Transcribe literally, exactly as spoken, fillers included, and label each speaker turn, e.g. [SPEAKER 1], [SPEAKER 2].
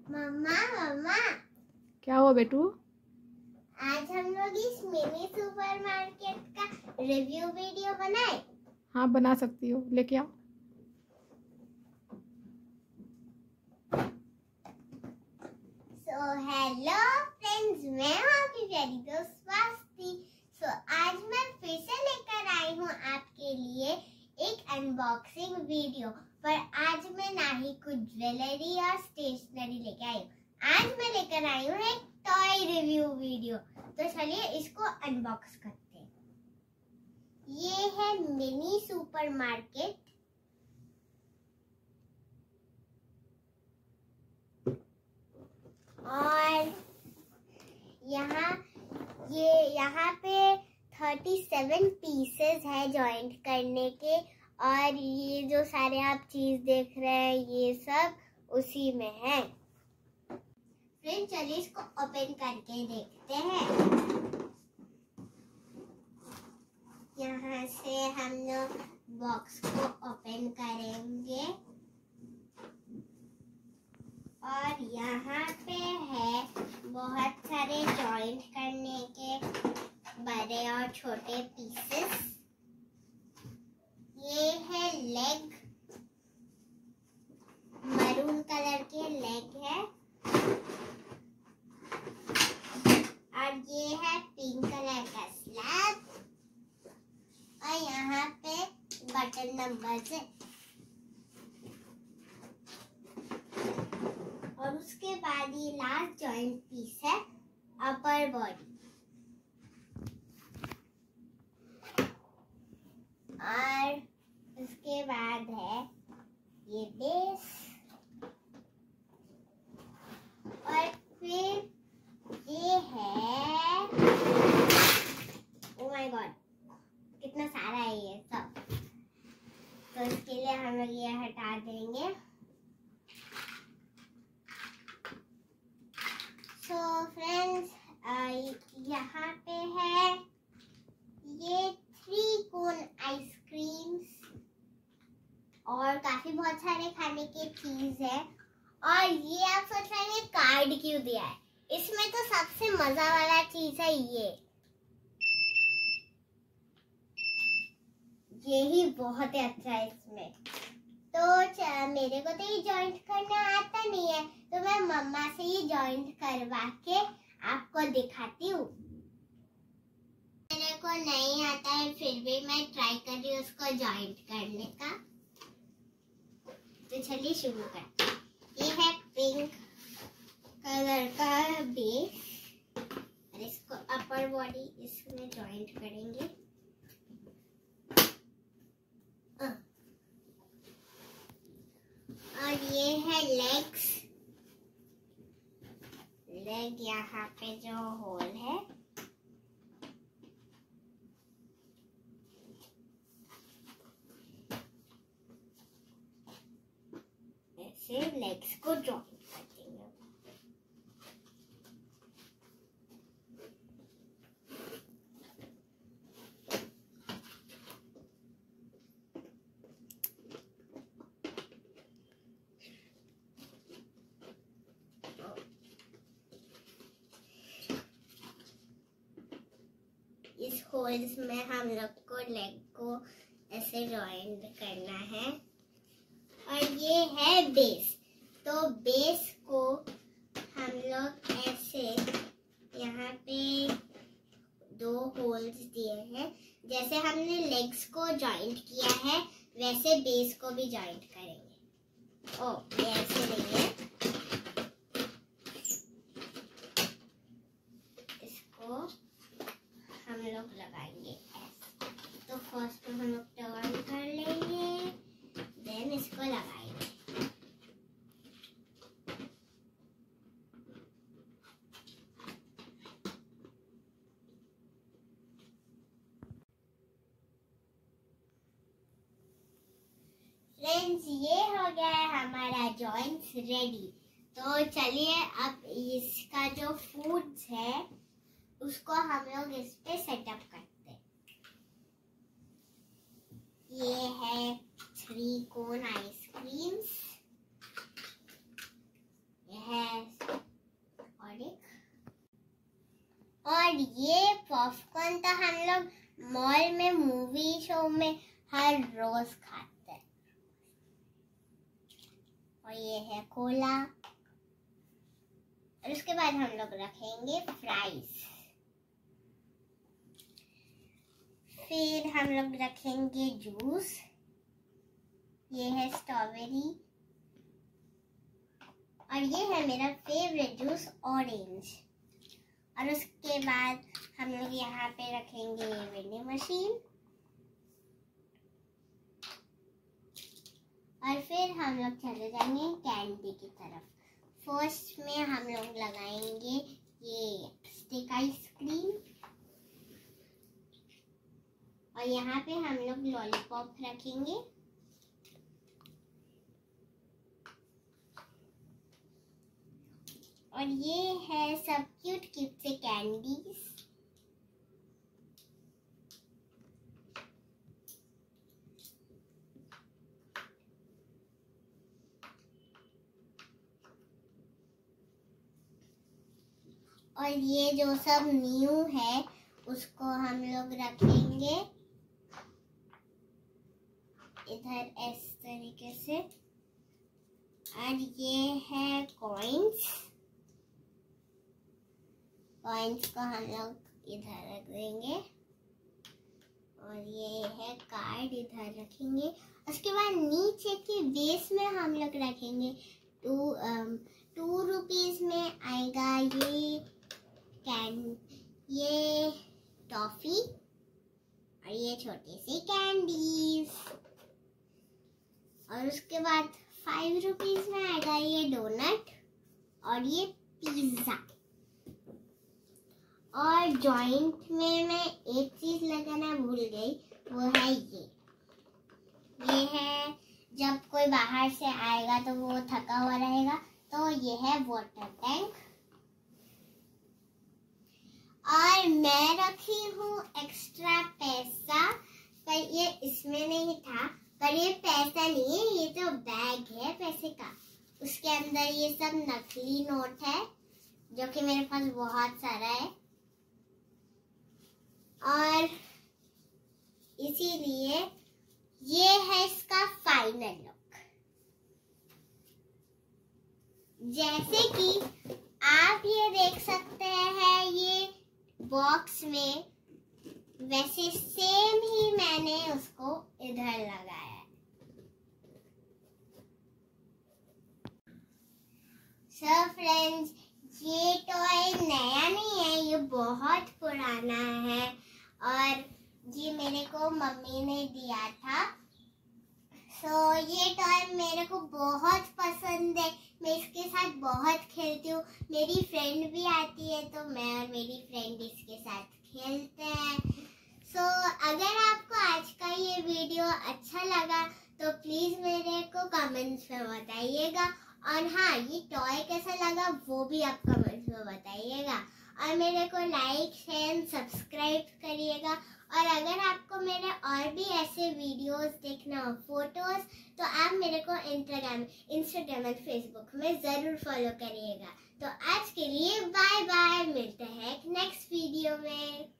[SPEAKER 1] मम्मा मम्मा
[SPEAKER 2] क्या हुआ बेटू?
[SPEAKER 1] आज हम लोग इस मिनी सुपरमार्केट का रिव्यू वीडियो बनाए।
[SPEAKER 2] हाँ बना सकती हो, लेके आओ।
[SPEAKER 1] सो हेलो फ्रेंड्स, मैं हूँ आपकी प्यारी दोस्त स्वाति। सो so, आज मैं फिर से लेकर आई हूँ आपके लिए एक अनबॉक्सिंग वीडियो। पर आज मैं ना ही कुछ ज्वेलरी और स्टेशनरी लेके आई हूँ। आज मैं लेकर आई हूँ एक टॉय रिव्यू वीडियो। तो चलिए इसको अनबॉक्स करते हैं। ये है मिनी सुपरमार्केट। और यहाँ ये यहाँ पे सैंतीस पीसेस है जॉइंट करने के। और ये जो सारे आप चीज देख रहे हैं ये सब उसी में है। फ्रेंड्स चलिए इसको ओपन करके देखते हैं। यहाँ से हम लोग बॉक्स को ओपन करेंगे और यहाँ पे है बहुत सारे जॉइंट करने के बड़े और छोटे पीसेस। ये है लेग, मरून कलर के लेग है। और ये है पिंक कलर का स्लैब। और यहाँ पे बटन नंबर है। और उसके बाद ये लास्ट जॉइंट पीस है अपर बॉडी। और उसके बाद है ये बेस। और फिर ये है, ओह माय गॉड कितना सारा है ये सब। तो इसके लिए हम लोग ये हटा देंगे। सो फ्रेंड्स यहाँ पे है ये थ्री कोन आइसक्रीम्स और काफी बहुत सारे खाने के चीज है। और ये आप सोच रहे हैं कार्ड क्यों दिया है? इसमें तो सबसे मजा वाला चीज है ये यही बहुत ही अच्छा है इसमें। तो मेरे को तो ये जॉइंट करना आता नहीं है, तो मैं मम्मा से ये जॉइंट करवा के आपको दिखाती हूँ। मेरे को नहीं आता है फिर भी मैं ट्राई कर रही हूँ उसको जॉइंट करने का। तो चलिए शुरू करते हैं। ये है पिंक कलर का बेस और इसको अपर बॉडी इसमें जॉइंट करेंगे। और ये है लेग्स, लेग यहाँ पे जो होल है ऐसे लेग्स को जॉइंट कर देंगे। इस होल्स में हम लोग को लेग को ऐसे जॉइंट करना है। और ये है बेस। तो बेस को हम लोग ऐसे यहाँ पे दो होल्स दिए हैं। जैसे हमने लेग्स को जॉइंट किया है वैसे बेस को भी जॉइंट करेंगे। ओ ये ऐसे नहीं है, इसको हम लोग लगाएंगे ऐसे। तो फर्स्ट हम लोग टर्न कर लेंगे, देन इसको लगाएंगे। फ्रेंड्स ये हो गया है हमारा जॉइंट्स रेडी। तो चलिए अब इसका जो फूड्स है उसको हम लोग इस पे सेटअप करते हैं। ये है थ्री कोन आइसक्रीम्स, ये है पॉपकॉर्न तो हम लोग मॉल में मूवी शो में हर रोज खाते हैं। और ये है कोला। और उसके बाद हम लोग रखेंगे फ्राइज। फिर हम लोग रखेंगे जूस। ये है स्ट्रॉबेरी। और ये है मेरा फेवरेट जूस ऑरेंज। और उसके बाद हम लोग यहाँ पे रखेंगे वेंडिंग मशीन। और फिर हम लोग चले जाएंगे कैंडी की तरफ। फर्स्ट में हम लोग लगाएंगे ये स्टिक आइसक्रीम। और यहाँ पे हम लोग लॉलीपॉप रखेंगे। और ये है सब क्यूट क्यूट से कैंडीज। और ये जो सब न्यू है उसको हम लोग रखेंगे इधर इस तरीके से। और ये है कॉइन्स। कॉइन्स को हम लोग इधर रख देंगे। और ये है कार्ड, इधर रखेंगे। उसके बाद नीचे के बेस में हम लोग रखेंगे टू टू रुपीज में आएगा ये कैन ये टॉफी। और ये छोटी सी कैंडीज। और उसके बाद फाइव रुपीज में आएगा ये डोनट और ये पिज्जा। और जॉइंट में मैं एक चीज लगाना भूल गई, वो है ये ये है जब कोई बाहर से आएगा तो वो थका हुआ रहेगा, तो ये है वाटर टैंक। और मैं रखी हूँ एक्स्ट्रा पैसा, पर ये इसमें नहीं था। पर ये पैसा नहीं है, ये तो बैग है पैसे का। उसके अंदर ये सब नकली नोट है जो कि मेरे पास बहुत सारा है। और इसीलिए ये है इसका फाइनल लुक। जैसे कि आप ये देख सकते हैं ये बॉक्स में, वैसे सेम ही मैंने उसको इधर लगाया है। सो फ्रेंड्स, ये टॉय नया नहीं है, ये बहुत पुराना है। और ये मेरे को मम्मी ने दिया था। सो so, ये टॉय मेरे को बहुत पसंद है। मैं इसके साथ बहुत खेलती हूँ। मेरी फ्रेंड भी आती है तो मैं और मेरी फ्रेंड इसके साथ खेलते हैं। सो so, अगर आपको आज का ये वीडियो अच्छा लगा तो प्लीज मेरे को कमेंट्स में बताइएगा। और हाँ, ये टॉय कैसा लगा वो भी आप कमेंट्स में बताइएगा। और मेरे को लाइक शेयर सब्सक्राइब करिएगा। और अगर आपको मेरे और भी ऐसे वीडियोस देखना हो, फोटोज, तो आप मेरे को इंस्टाग्राम इंस्टाग्राम और फेसबुक में ज़रूर फॉलो करिएगा। तो आज के लिए बाय बाय, मिलते हैं नेक्स्ट वीडियो में।